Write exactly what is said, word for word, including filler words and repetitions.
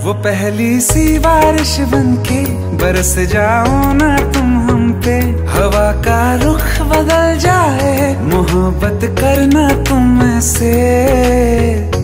वो पहली सी बारिश बनके बरस जाओ ना तुम हम पे, हवा का रुख बदल जाए मोहब्बत करना तुम से।